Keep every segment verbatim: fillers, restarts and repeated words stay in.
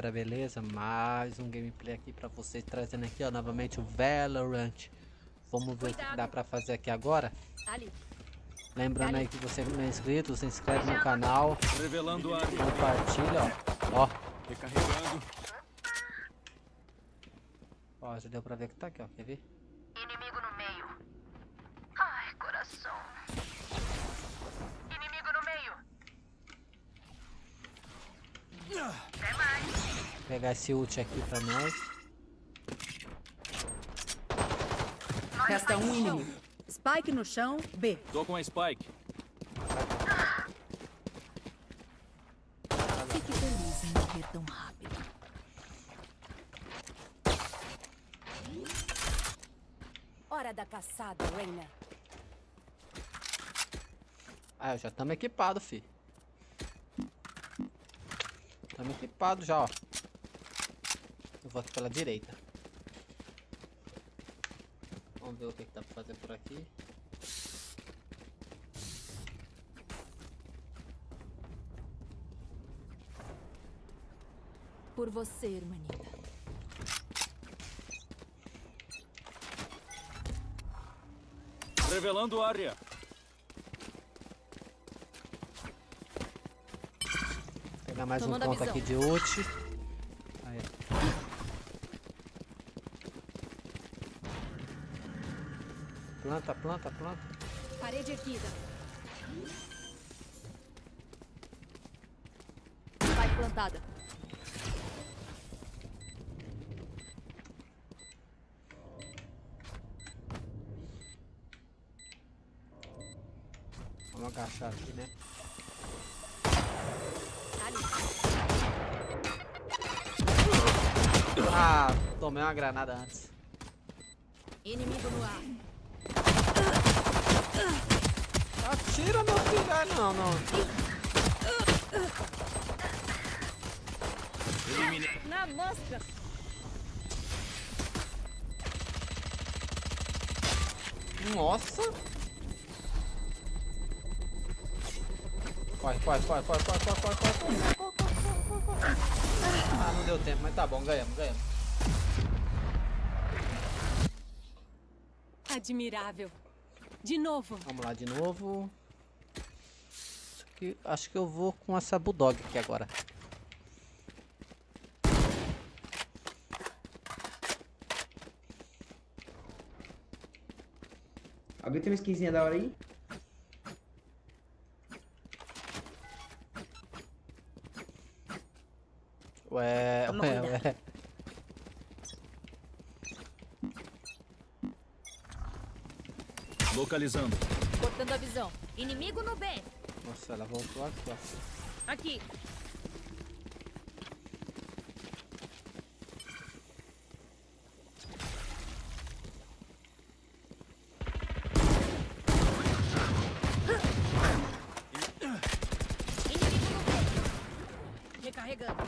galera, beleza? Mais um gameplay aqui pra vocês, trazendo aqui ó, novamente o Valorant. Vamos ver Cuidado. O que dá pra fazer aqui agora. Ali. Lembrando Ali. Aí que você não é inscrito, se inscreve no canal. Revelando a compartilha, ó. Ó. Recarregando. Ó, já deu pra ver que tá aqui, ó. Quer ver? Inimigo no meio. Ai, coração. Inimigo no meio. Até mais. Vou pegar esse ult aqui pra nós. Resta um inimigo. Spike no chão, B. Tô com a Spike. Fique feliz em morrer tão rápido. Hora da caçada, Reina. Ah, já estamos equipados, fi. Estamos equipados já, ó. Eu vou aqui pela direita. Vamos ver o que, que dá pra fazer por aqui. Por você, hermanita. Revelando área. Pegar mais Tomando um ponto aqui de ult. Aí. Planta, planta, planta. Parede erguida. Vai plantada. Vamos agachar aqui, né? Ah, tomei uma granada antes. Inimigo no ar. Atira, meu filho. Ah, não, não. Eliminei. Na mosca. Nossa. Corre, corre, corre, corre, corre, corre, corre, corre, corre. Ah, não deu tempo, mas tá bom, ganhamos, ganhamos. Admirável. De novo. Vamos lá de novo. Isso aqui, acho que eu vou com essa Bulldog aqui agora. Alguém tem uma skinzinha da hora aí? Ué, Toma ué, cuidado. ué. Localizando. Cortando a visão. Inimigo no B. Nossa, ela voltou aqui, ó. Aqui. Inimigo no B. Recarregando.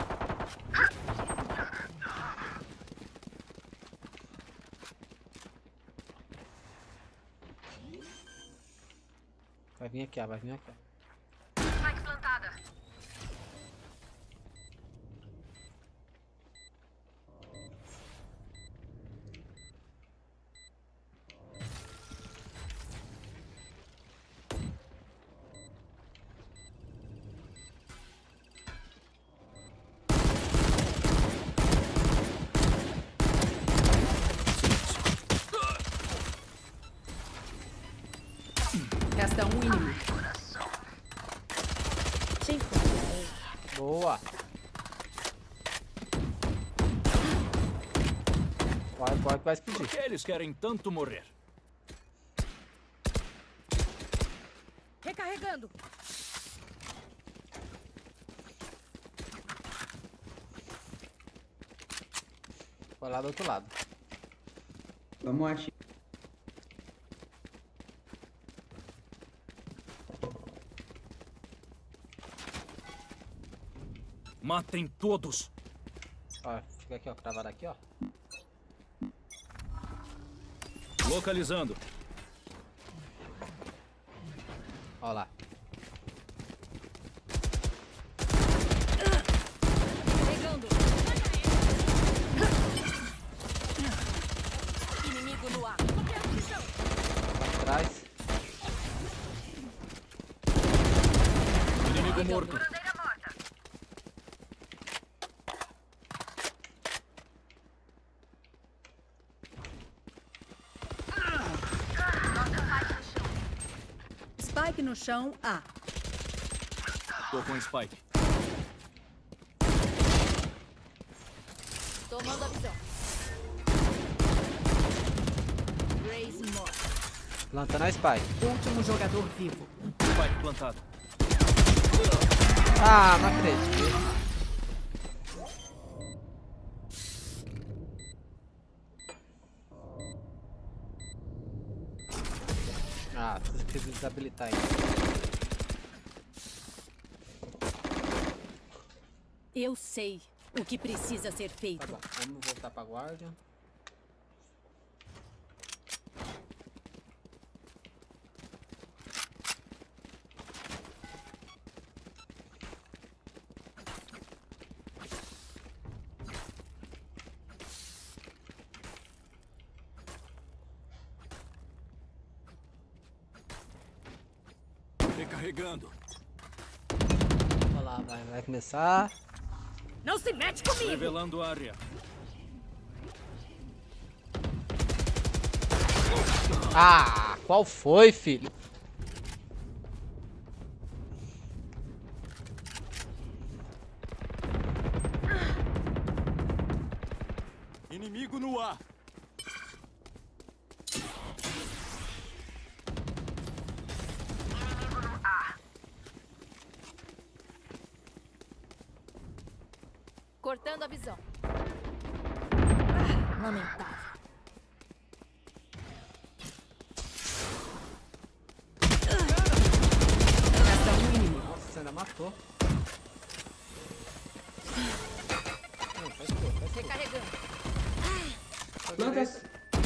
Vai vir aqui, ó, vai vir aqui, ó. Spike plantada. Resta um inimigo. Boa. Vai, vai, vai explodir. Por que eles querem tanto morrer? Recarregando. Vai lá do outro lado. Vamos achar. Matem todos. Ó, fica aqui, ó, cravado aqui, ó. Localizando. Ó lá. Pegando. atrás. Inimigo morto. Bandeira morta. Spike no chão, A. Tô com Spike. Tomando a visão. Raise more. Plantando a Spike. Último jogador vivo. Spike plantado. Ah, não acredito. Ah, preciso que desabilitar ele. Eu sei o que precisa ser feito. Tá bom, vamos voltar pra guarda. Recarregando. Olha lá, vai, vai começar. Não se mete comigo! Revelando área. Ah, qual foi, filho? Inimigo no ar. Inimigo no A. Cortando a visão. Lamentável. Resta um inimigo. Nossa, você ainda matou. Não, faz tudo, faz tudo. Recarregando. Plantas.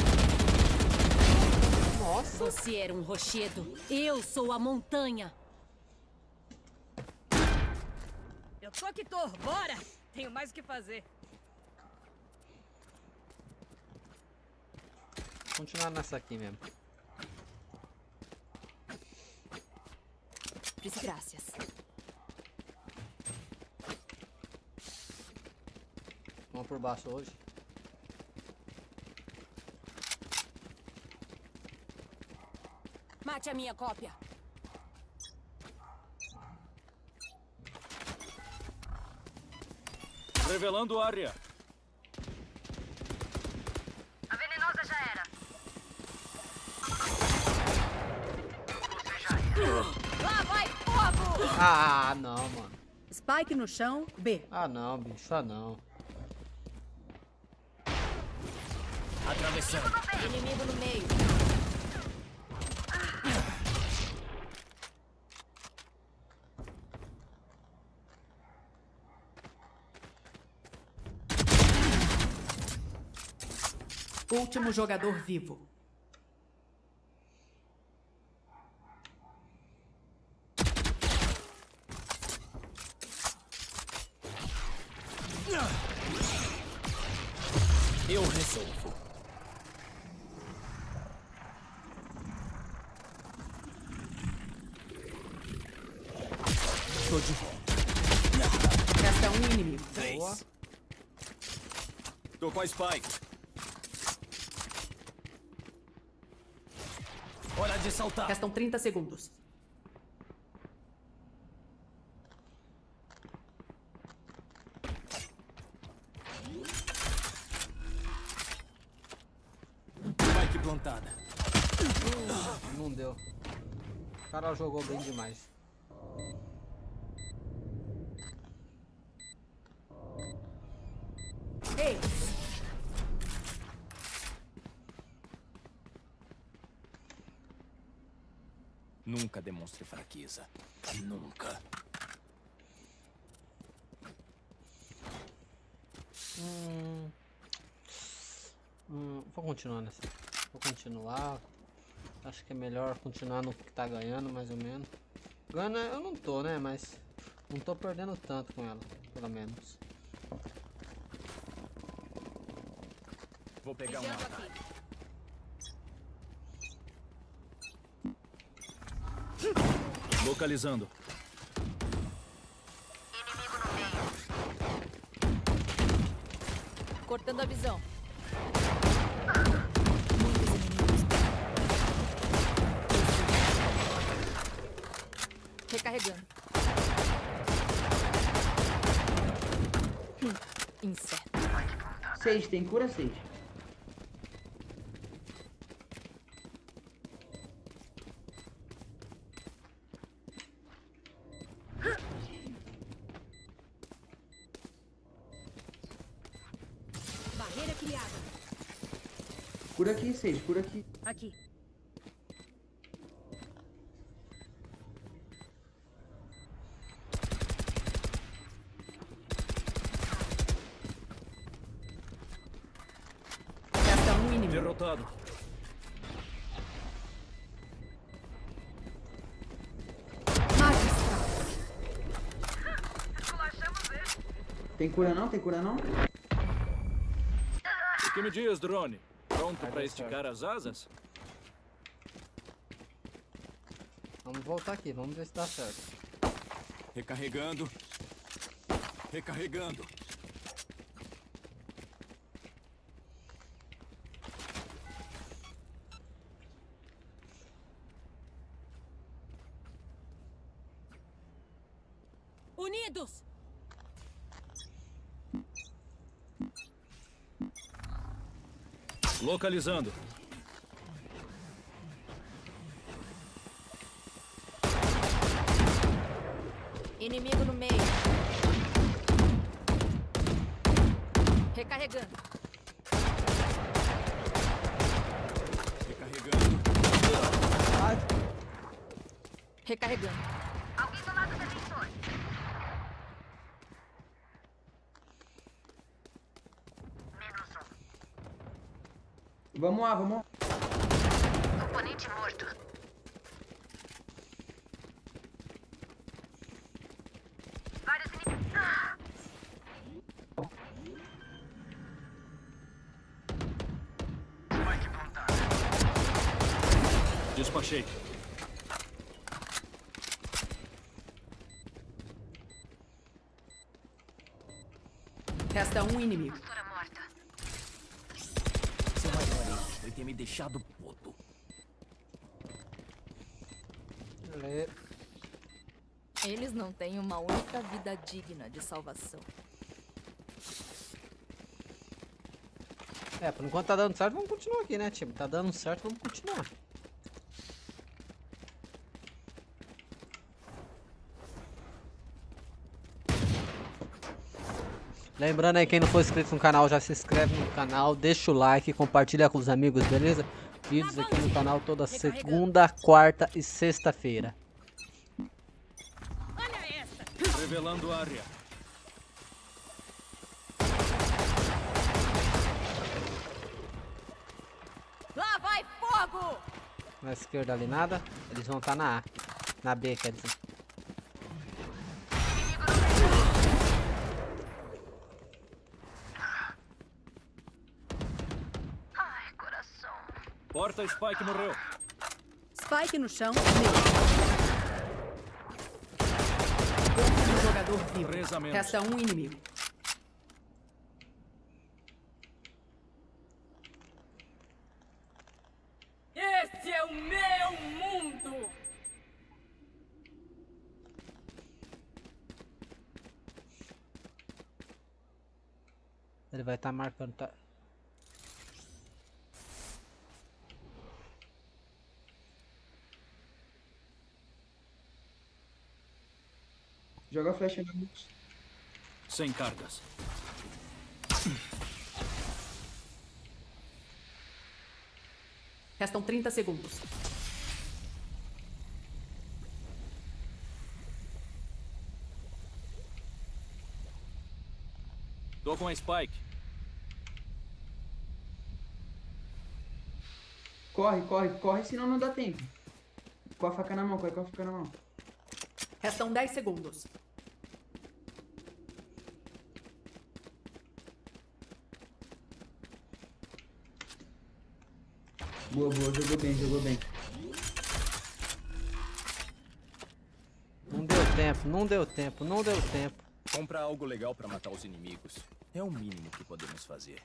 Nossa. Você era um rochedo. Eu sou a montanha. Eu tô que tô, bora! Tenho mais o que fazer. Continuar nessa aqui mesmo. Graças. Vamos por baixo hoje. Mate a minha cópia. Revelando área. A venenosa já era. Você já era. Lá vai fogo! Ah, não, mano. Spike no chão, B. Ah, não, bicho. Ah, não. Atravessando. Inimigo no meio. Último jogador vivo. Eu resolvo. Tô de volta. Resta um inimigo. Três. Tô com a Spike. Hora de saltar. Restam trinta segundos. Spike plantada. Não deu. O cara jogou bem demais. Ei! Nunca demonstre fraqueza. Nunca. Hum, hum, vou continuar nessa. Vou continuar. Acho que é melhor continuar no que tá ganhando, mais ou menos. Ganhando eu não tô, né? Mas não tô perdendo tanto com ela, pelo menos. Vou pegar uma. Localizando. Inimigo no meio. Cortando a visão. Muitos inimigos. Recarregando. Hum, inseto. Sage, tem cura, Sage? Barreira criada. Cura aqui, Sage, cura aqui. Aqui. Resta um inimigo. Derrotado. Magistral. Esculachamos ele. Tem cura não? Tem cura não? O que me diz, drone? Pronto pra esticar as asas? Vamos voltar aqui, vamos ver se dá certo. Recarregando. Recarregando. Unidos! Localizando. Inimigo no meio. Recarregando. Recarregando. Recarregando. Alguém do lado defensor. Menos um. Vamos lá, vamos lá. Oponente morto. Vários inimigos. Ah! Spike plantado. Despachei. Resta um inimigo. Pastora morta. Seu maior erro foi ter me deixado puto. Ale- Eles não têm uma única vida digna de salvação. É, por enquanto tá dando certo, vamos continuar aqui, né, time? Tá dando certo, vamos continuar. Lembrando aí, quem não for inscrito no canal, já se inscreve no canal, deixa o like, compartilha com os amigos, beleza? Vídeos aqui no canal toda segunda, quarta e sexta-feira. Olha essa! Revelando área. Lá vai fogo! Na esquerda ali nada, eles vão estar na A. Na B, quer dizer. Ai, coração. Porta Spike morreu. Spike no chão. Meio. Último jogador vivo. Três a menos. Resta um inimigo. Esse é o meu mundo! Ele vai estar marcando, tá? Joga a flecha na luz. Sem cargas. Restam trinta segundos. Tô com a Spike. Corre, corre, corre, senão não dá tempo. Com a faca na mão, corre com a faca na mão. Restam dez segundos. Boa, boa, jogou bem, jogou bem. tempo, não deu tempo, não deu tempo. Comprar algo legal pra matar os inimigos. É o mínimo que podemos fazer.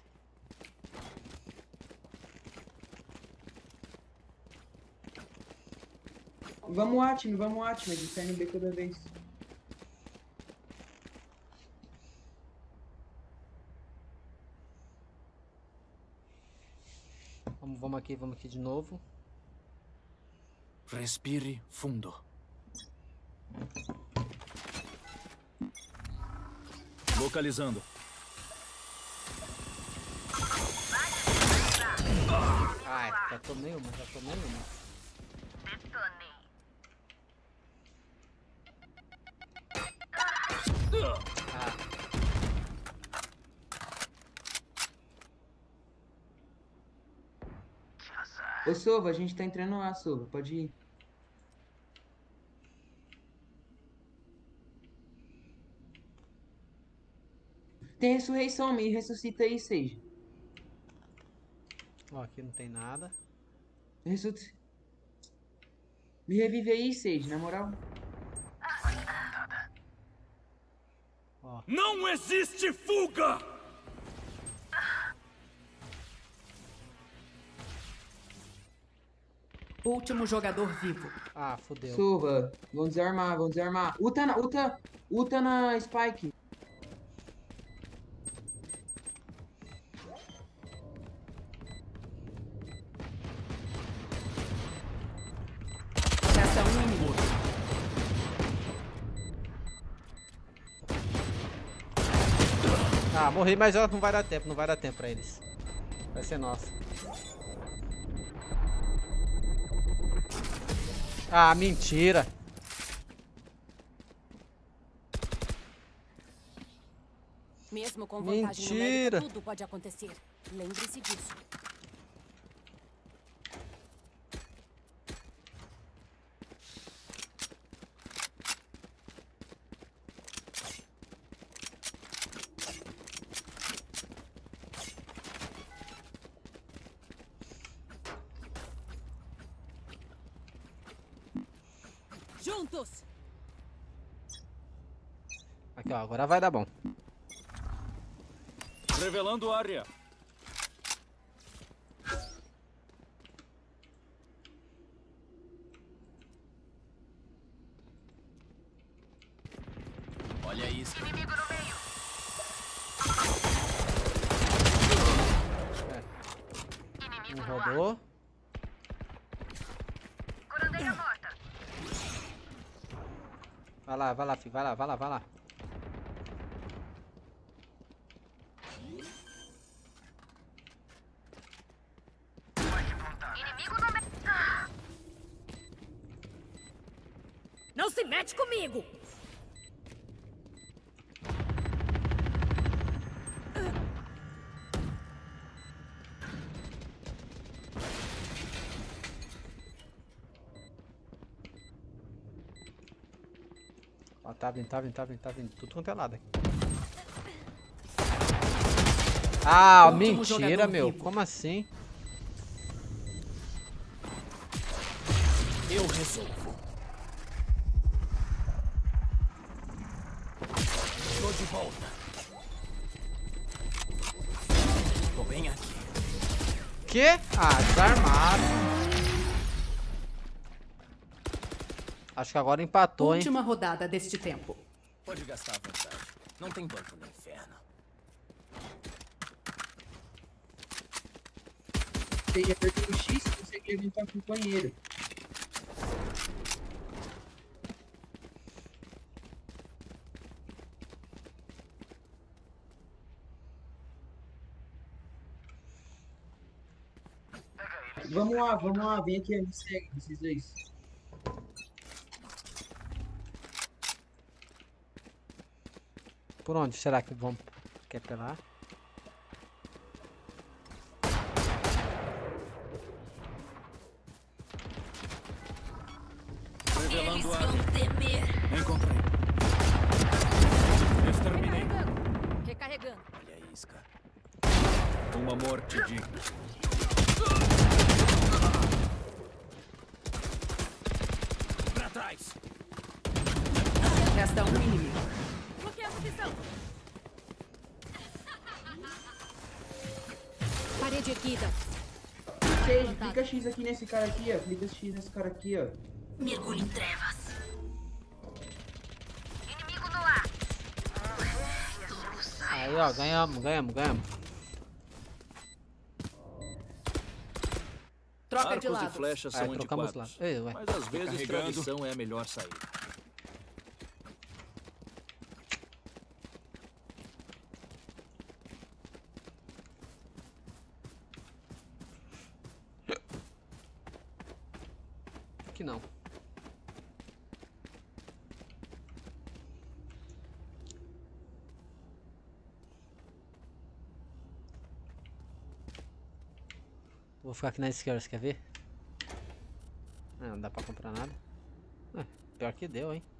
Vamos lá, time, vamos lá, time. A gente sai no B toda vez. Vamos, vamos aqui, vamos aqui de novo. Respire fundo. Localizando. Ai, já tomei uma, já tomei uma. Detonei. Ah. Ô, Sova, a gente tá entrando lá, Sova. Pode ir. Tem ressurreição, me ressuscita aí, Sage. Ó, aqui não tem nada. Ressuscita. Me revive aí, Sage, na moral. Ó. Não existe fuga! Último jogador vivo. Ah, fodeu. Sova, vão desarmar, vão desarmar. Uta na, Uta, Uta na Spike. Resta um inimigo. Ah, morri, mas ó, não vai dar tempo, não vai dar tempo pra eles. Vai ser nossa. Ah, mentira. Mesmo com vantagem Mentira. numérica, tudo pode acontecer. Lembre-se disso. Juntos! Aqui, ó, agora vai dar bom. Revelando área. Olha isso. Inimigo no meio. Um Inimigo no ar. rodou. Curandeira morta. Vai lá, vai lá, filho, vai lá, vai lá, vai lá. Inimigo no meio. Não se mete comigo! Ó, tá vindo, tá vindo, tá vindo, tá vindo. Tudo quanto é lado aqui. Ah, Último mentira, jogador meu. vivo. Como assim? Eu resolvo. Tô de volta. Tô bem aqui. Que? Ah, desarmado. Acho que agora empatou, hein? Última rodada deste tempo. Pode gastar à vontade. Não tem banco no inferno. Sage apertou o X e consegue levantar com o companheiro. Vamos lá, vamos lá, vem aqui, me segue, vocês dois. Por onde será que vão quer pelar? Revelando área. Encontrei. Exterminei. Recarregando. Recarregando. Olha a isca. Uma morte digna. Pra trás. Resta um inimigo. Bloqueia a posição. Parede erguida. Sage, clica X aqui nesse cara aqui, ó. Clica X nesse cara aqui, ó. Mergulho em trevas. Inimigo no ar. Aí, ó, ganhamos, ganhamos, ganhamos. Troca de Arcos e lado. flechas Aí, são trocamos antiquados. lá. Ei, ué. Mas às vezes Recarregando. tradição é a melhor saída. Aqui não. Vou ficar aqui na esquerda, você quer ver? Ah, não dá pra comprar nada. Ah, pior que deu, hein?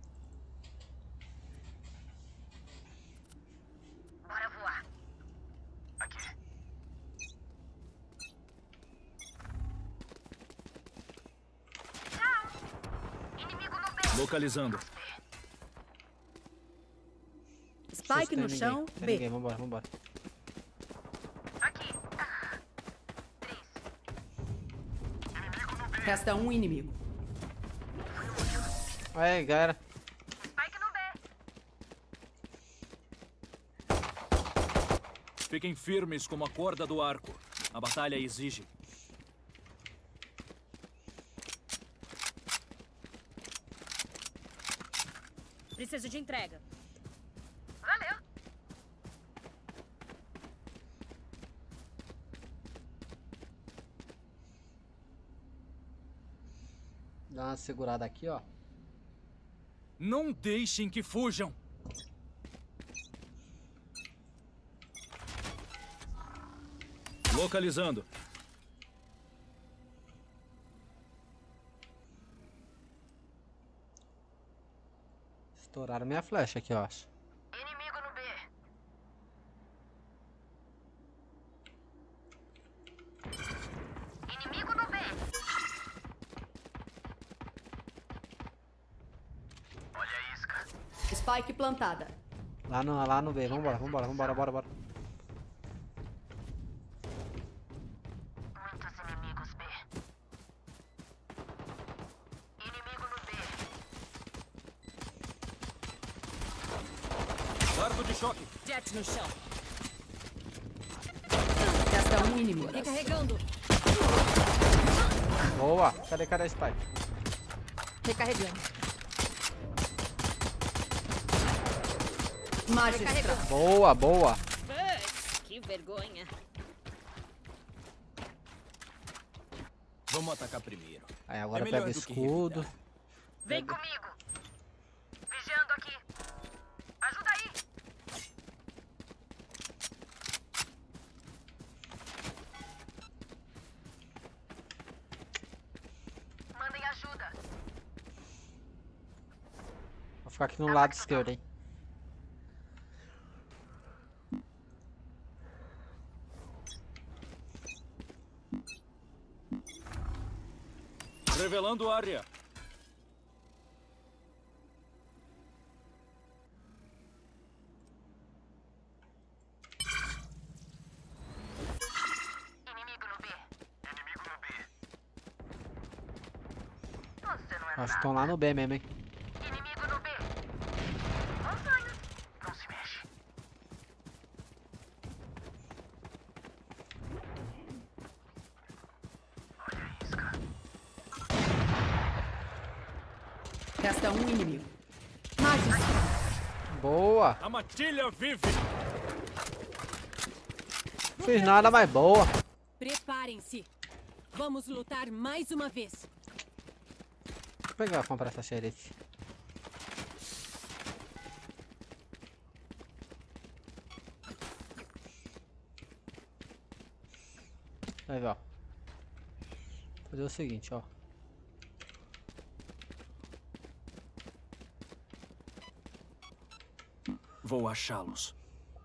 Bora voar. Aqui. Tchau. Inimigo no B. Localizando. Spike no Não tem chão, ninguém. Tem B. ninguém, vambora, vambora. Aqui. Ah. Três. Resta um inimigo. Aí, galera. Spike no B. Fiquem firmes como a corda do arco. A batalha exige. Preciso de entrega. Valeu. Dá uma segurada aqui, ó. Não deixem que fujam. Localizando. Estouraram minha flecha aqui, eu acho. Inimigo no B. Inimigo no B. Olha a isca. Spike plantada. Lá no, lá no B, vambora, vambora, vambora, bora, bora. Muitos inimigos B. Inimigo no B. Arco de choque. Jet no chão. Resta um inimigo. Recarregando. Boa! Cadê, cadê a Spike? Recarregando. Magistral. Boa, boa! Putz, que vergonha. Vamos atacar primeiro. Aí agora É melhor pega do que escudo. revidar. Vem comigo. Vigiando aqui. Ajuda aí. Mandem ajuda. Vou ficar aqui no lado esquerdo, hein? Revelando área. Inimigo no B. Inimigo no B. Você não é Acho que nada. estão lá no B mesmo, hein? Inimigo no B. Montanha. Não se mexe. Olha a isca. Resta um inimigo. Magistral. Boa! A matilha vive. Fiz nada, mais boa. Preparem-se. Vamos lutar mais uma vez. Vou pegar e comprar essa xerife. Aí, ó. Vou fazer o seguinte, ó. Vou achá-los.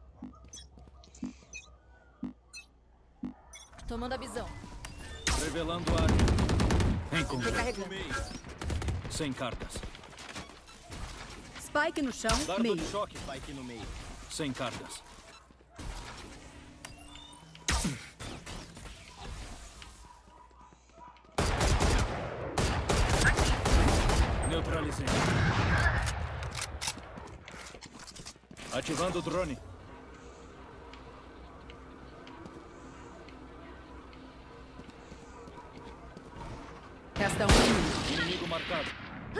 Tomando a visão. Revelando área. Encontrei. Recarregando. Sem cartas. Spike no chão, Dardo meio. de choque, Spike no meio. Sem cargas. Neutralizei. Ativando o drone. Resta um inimigo. Inimigo marcado.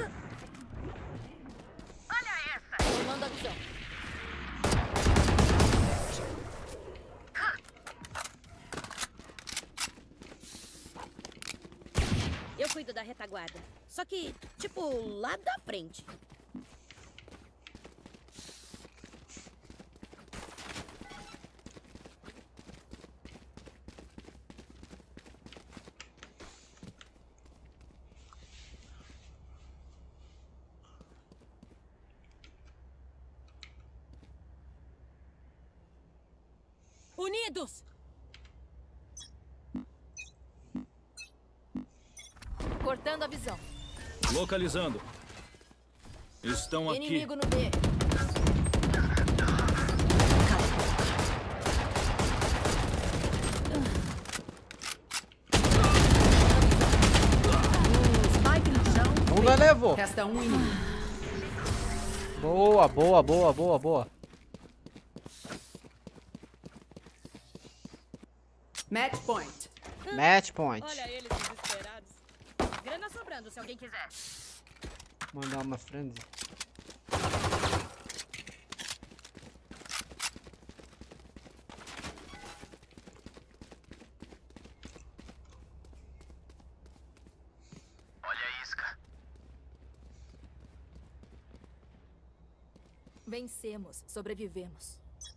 Olha essa! Tomando a visão. Eu cuido da retaguarda. Só que, tipo, lá da frente. Unidos! Cortando a visão. Localizando. Estão aqui. Inimigo no B. Spike no chão, Um já levou. resta um inimigo. Boa, boa, boa, boa, boa. Match point. Match point. Olha eles desesperados. Grana sobrando, se alguém quiser. Mandar uma frenzy. Olha a isca. Vencemos. Sobrevivemos.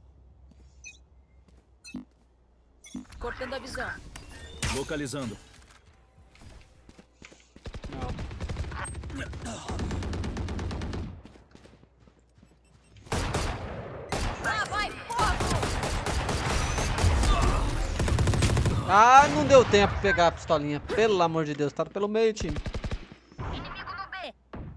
Cortando a visão. Localizando. Não. Lá vai fogo! Ah, não deu tempo de pegar a pistolinha. Pelo amor de Deus, tá pelo meio, time. Inimigo no B.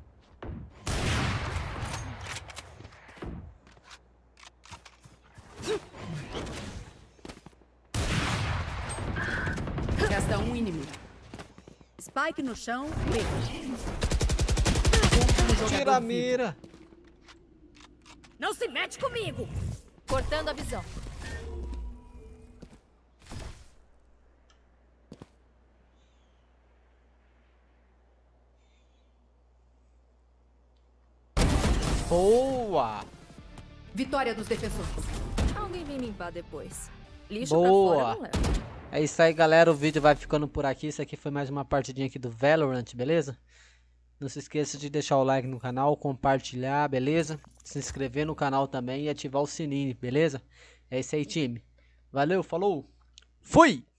Resta um inimigo. Spike no chão, meio. Tira a mira. Não se mete comigo! Cortando a visão. Boa. Vitória dos defensores. Alguém vem limpar depois. Lixo Boa. pra fora eu não levo. É isso aí, galera. O vídeo vai ficando por aqui. Isso aqui foi mais uma partidinha aqui do Valorant, beleza? Não se esqueça de deixar o like no canal, compartilhar, beleza? Se inscrever no canal também e ativar o sininho, beleza? É isso aí, time. Valeu, falou. Fui!